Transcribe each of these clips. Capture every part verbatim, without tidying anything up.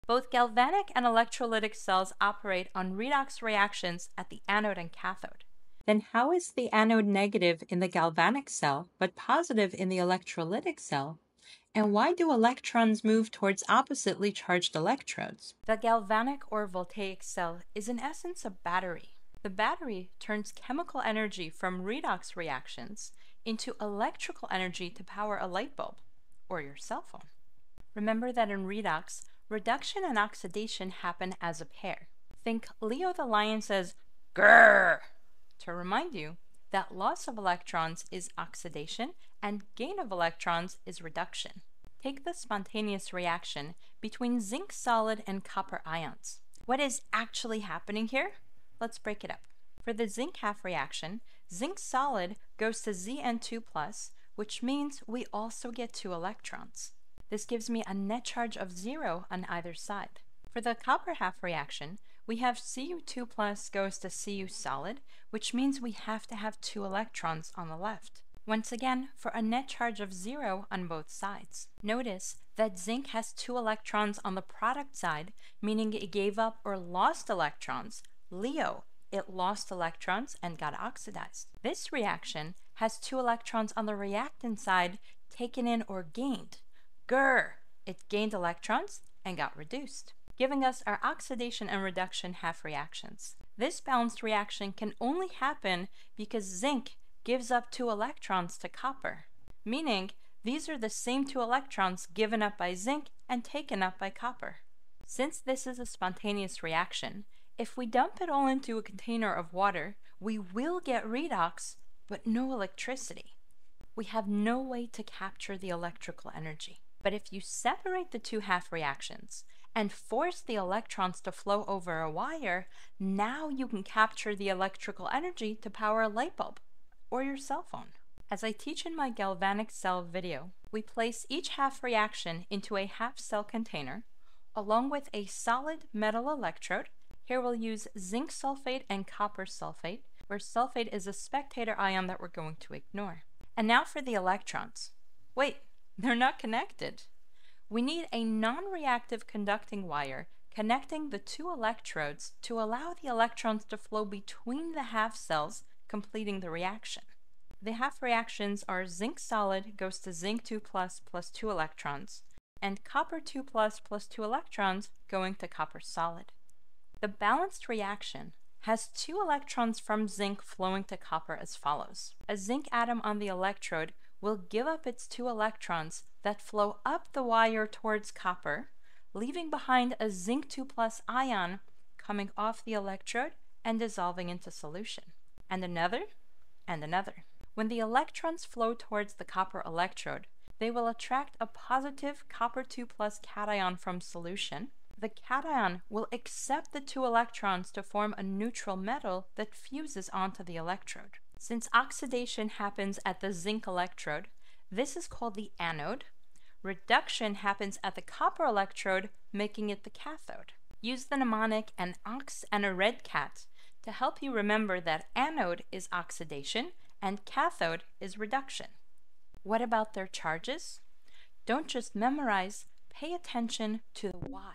Both galvanic and electrolytic cells operate on redox reactions at the anode and cathode. Then how is the anode negative in the galvanic cell but positive in the electrolytic cell? And why do electrons move towards oppositely charged electrodes? The galvanic or voltaic cell is in essence a battery. The battery turns chemical energy from redox reactions into electrical energy to power a light bulb or your cell phone. Remember that in redox, reduction and oxidation happen as a pair. Think Leo the lion says, "Grrr!" to remind you that loss of electrons is oxidation and gain of electrons is reduction. Take the spontaneous reaction between zinc solid and copper ions. What is actually happening here? Let's break it up. For the zinc half reaction, zinc solid goes to Z N two plus, which means we also get two electrons. This gives me a net charge of zero on either side. For the copper half reaction, we have C U two plus goes to C U solid, which means we have to have two electrons on the left. Once again, for a net charge of zero on both sides. Notice that zinc has two electrons on the product side, meaning it gave up or lost electrons. Leo, it lost electrons and got oxidized. This reaction has two electrons on the reactant side taken in or gained. Grrr, it gained electrons and got reduced, giving us our oxidation and reduction half reactions. This balanced reaction can only happen because zinc gives up two electrons to copper, meaning these are the same two electrons given up by zinc and taken up by copper. Since this is a spontaneous reaction, if we dump it all into a container of water, we will get redox, but no electricity. We have no way to capture the electrical energy. But if you separate the two half reactions and force the electrons to flow over a wire, now you can capture the electrical energy to power a light bulb or your cell phone. As I teach in my galvanic cell video, we place each half reaction into a half cell container along with a solid metal electrode. Here we'll use zinc sulfate and copper sulfate, where sulfate is a spectator ion that we're going to ignore. And now for the electrons. Wait, they're not connected. We need a non-reactive conducting wire connecting the two electrodes to allow the electrons to flow between the half cells, completing the reaction. The half reactions are zinc solid goes to zinc two plus plus two electrons, and copper two plus plus two electrons going to copper solid. The balanced reaction has two electrons from zinc flowing to copper as follows. A zinc atom on the electrode will give up its two electrons that flow up the wire towards copper, leaving behind a zinc two plus ion coming off the electrode and dissolving into solution. And another, and another. When the electrons flow towards the copper electrode, they will attract a positive copper two plus cation from solution. The cation will accept the two electrons to form a neutral metal that fuses onto the electrode. Since oxidation happens at the zinc electrode, this is called the anode. Reduction happens at the copper electrode, making it the cathode. Use the mnemonic an ox and a red cat to help you remember that anode is oxidation and cathode is reduction. What about their charges? Don't just memorize, pay attention to the why.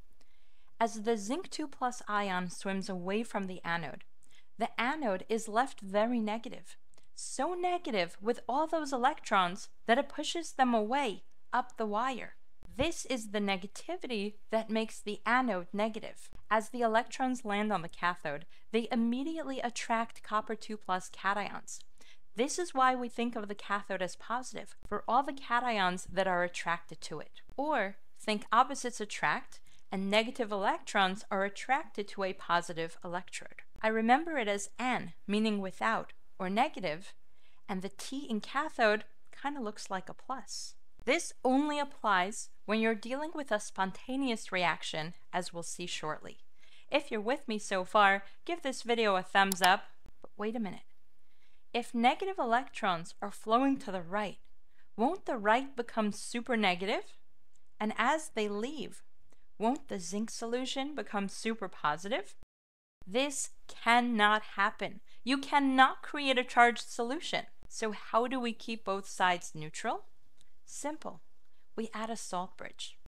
As the zinc two plus ion swims away from the anode, the anode is left very negative. So negative with all those electrons that it pushes them away up the wire. This is the negativity that makes the anode negative. As the electrons land on the cathode, they immediately attract copper two plus cations. This is why we think of the cathode as positive, for all the cations that are attracted to it. Or think opposites attract, and negative electrons are attracted to a positive electrode. I remember it as N, meaning without, or negative, and the T in cathode kind of looks like a plus. This only applies when you're dealing with a spontaneous reaction, as we'll see shortly. If you're with me so far, give this video a thumbs up. But wait a minute. If negative electrons are flowing to the right, won't the right become super negative? And as they leave, won't the zinc solution become super positive? This cannot happen. You cannot create a charged solution. So how do we keep both sides neutral? Simple. We add a salt bridge.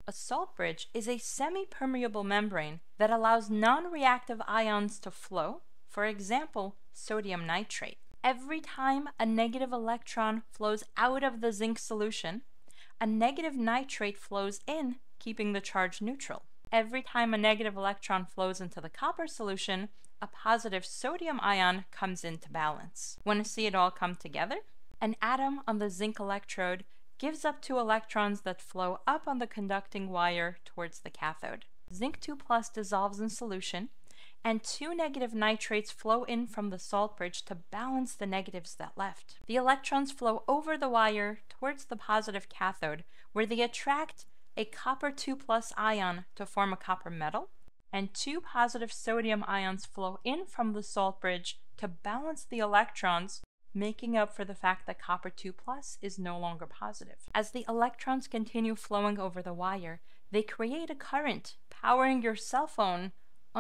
A salt bridge is a semi-permeable membrane that allows non-reactive ions to flow, for example, sodium nitrate. Every time a negative electron flows out of the zinc solution, a negative nitrate flows in, keeping the charge neutral. Every time a negative electron flows into the copper solution, a positive sodium ion comes into balance. Want to see it all come together? An atom on the zinc electrode gives up two electrons that flow up on the conducting wire towards the cathode. Zinc two plus dissolves in solution, and two negative nitrates flow in from the salt bridge to balance the negatives that left. The electrons flow over the wire towards the positive cathode, where they attract a copper two plus ion to form a copper metal, and two positive sodium ions flow in from the salt bridge to balance the electrons, making up for the fact that copper two plus is no longer positive. As the electrons continue flowing over the wire, they create a current, powering your cell phone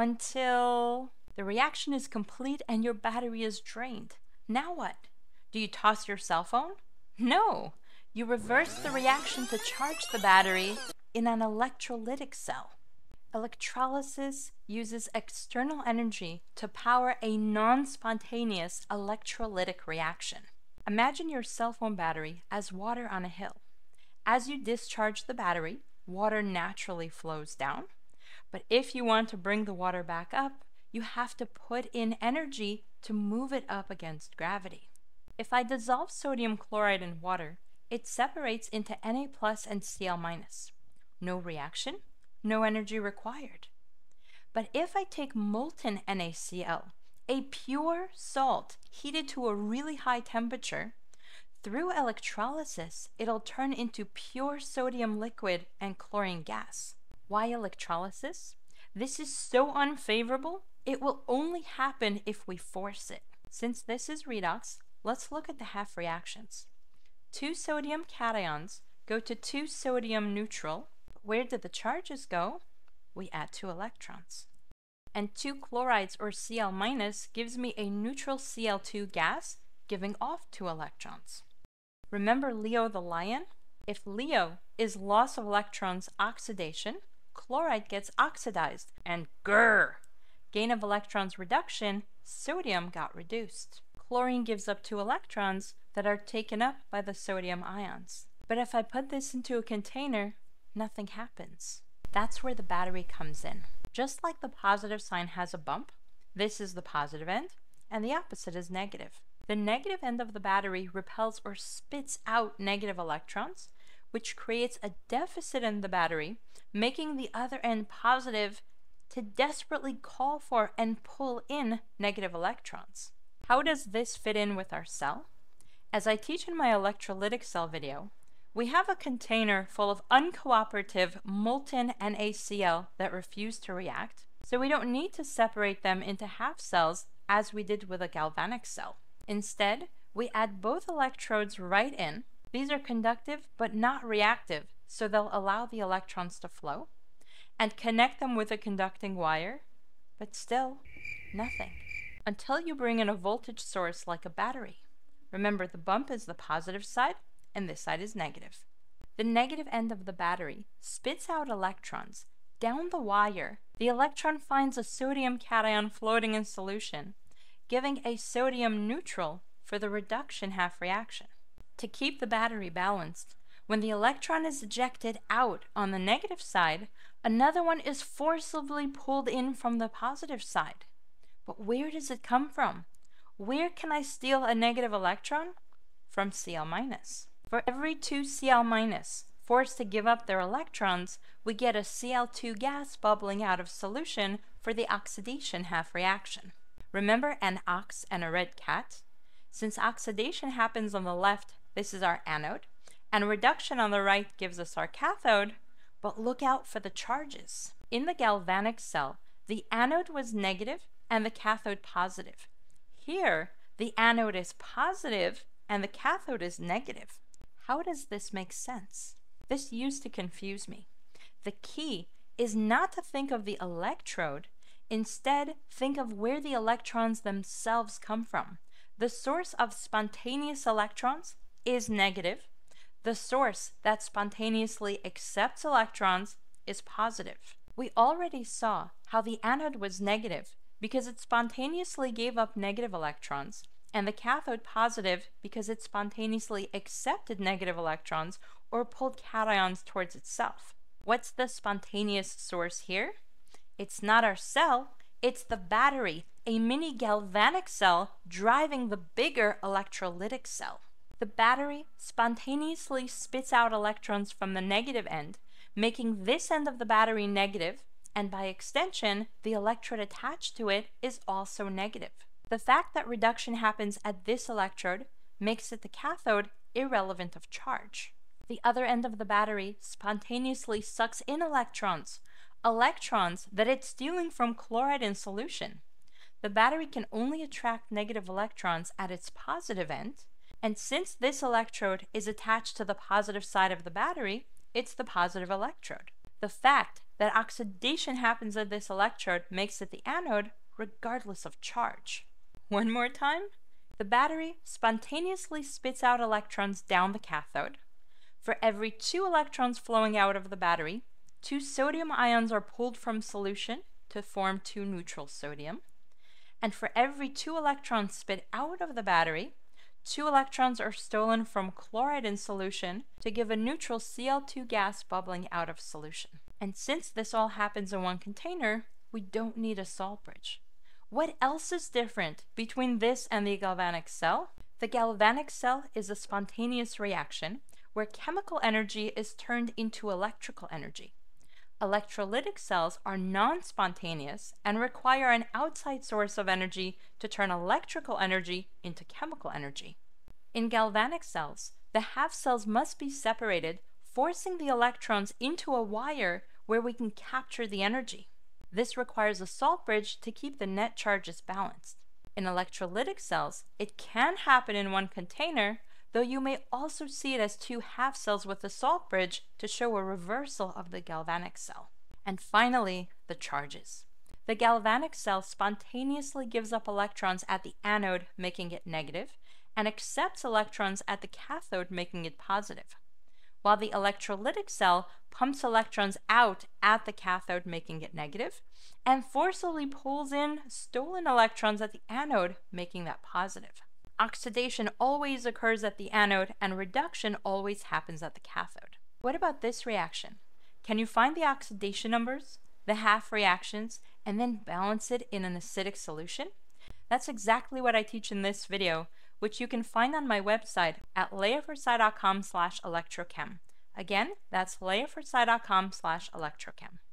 until the reaction is complete and your battery is drained. Now what? Do you toss your cell phone? No! You reverse the reaction to charge the battery in an electrolytic cell. Electrolysis uses external energy to power a non-spontaneous electrolytic reaction. Imagine your cell phone battery as water on a hill. As you discharge the battery, water naturally flows down. But if you want to bring the water back up, you have to put in energy to move it up against gravity. If I dissolve sodium chloride in water, it separates into Na plus and Cl minus. No reaction, no energy required. But if I take molten NaCl, a pure salt heated to a really high temperature, through electrolysis, it'll turn into pure sodium liquid and chlorine gas. Why electrolysis? This is so unfavorable, it will only happen if we force it. Since this is redox, let's look at the half reactions. Two sodium cations go to two sodium neutral. Where did the charges go? We add two electrons. And two chlorides or Cl minus gives me a neutral C l two gas, giving off two electrons. Remember Leo the lion? If Leo is loss of electrons oxidation, chloride gets oxidized, and grrr, gain of electrons reduction, sodium got reduced. Chlorine gives up two electrons that are taken up by the sodium ions. But if I put this into a container, nothing happens. That's where the battery comes in. Just like the positive sign has a bump, this is the positive end, and the opposite is negative. The negative end of the battery repels or spits out negative electrons, which creates a deficit in the battery, making the other end positive to desperately call for and pull in negative electrons. How does this fit in with our cell? As I teach in my electrolytic cell video, we have a container full of uncooperative molten NaCl that refuse to react, so we don't need to separate them into half cells as we did with a galvanic cell. Instead, we add both electrodes right in. These are conductive but not reactive, so they'll allow the electrons to flow, and connect them with a conducting wire, but still, nothing. Until you bring in a voltage source like a battery. Remember, the bump is the positive side, and this side is negative. The negative end of the battery spits out electrons. Down the wire, the electron finds a sodium cation floating in solution, giving a sodium neutral for the reduction half reaction. To keep the battery balanced, when the electron is ejected out on the negative side, another one is forcibly pulled in from the positive side. But where does it come from? Where can I steal a negative electron? From Cl minus. For every two Cl minus forced to give up their electrons, we get a C l two gas bubbling out of solution for the oxidation half reaction. Remember an ox and a red cat? Since oxidation happens on the left, this is our anode, and reduction on the right gives us our cathode, but look out for the charges. In the galvanic cell, the anode was negative and the cathode positive. Here, the anode is positive and the cathode is negative. How does this make sense? This used to confuse me. The key is not to think of the electrode. Instead, think of where the electrons themselves come from. The source of spontaneous electrons is negative. The source that spontaneously accepts electrons is positive. We already saw how the anode was negative because it spontaneously gave up negative electrons, and the cathode positive because it spontaneously accepted negative electrons or pulled cations towards itself. What's the spontaneous source here? It's not our cell, it's the battery, a mini galvanic cell driving the bigger electrolytic cell. The battery spontaneously spits out electrons from the negative end, making this end of the battery negative, and by extension, the electrode attached to it is also negative. The fact that reduction happens at this electrode makes it the cathode irrelevant of charge. The other end of the battery spontaneously sucks in electrons, electrons that it's stealing from chloride in solution. The battery can only attract negative electrons at its positive end, and since this electrode is attached to the positive side of the battery, it's the positive electrode. The fact that oxidation happens at this electrode makes it the anode regardless of charge. One more time. The battery spontaneously spits out electrons down the cathode. For every two electrons flowing out of the battery, two sodium ions are pulled from solution to form two neutral sodium. And for every two electrons spit out of the battery, two electrons are stolen from chloride in solution to give a neutral C L two gas bubbling out of solution. And since this all happens in one container, we don't need a salt bridge. What else is different between this and the galvanic cell? The galvanic cell is a spontaneous reaction where chemical energy is turned into electrical energy. Electrolytic cells are non-spontaneous and require an outside source of energy to turn electrical energy into chemical energy. In galvanic cells, the half cells must be separated, forcing the electrons into a wire where we can capture the energy. This requires a salt bridge to keep the net charges balanced. In electrolytic cells, it can happen in one container, though you may also see it as two half cells with a salt bridge to show a reversal of the galvanic cell. And finally, the charges. The galvanic cell spontaneously gives up electrons at the anode, making it negative, and accepts electrons at the cathode, making it positive, while the electrolytic cell pumps electrons out at the cathode, making it negative, and forcibly pulls in stolen electrons at the anode, making that positive. Oxidation always occurs at the anode, and reduction always happens at the cathode. What about this reaction? Can you find the oxidation numbers, the half reactions, and then balance it in an acidic solution? That's exactly what I teach in this video, which you can find on my website at leahforsci dot com slash electrochem. Again, that's leahforsci dot com slash electrochem.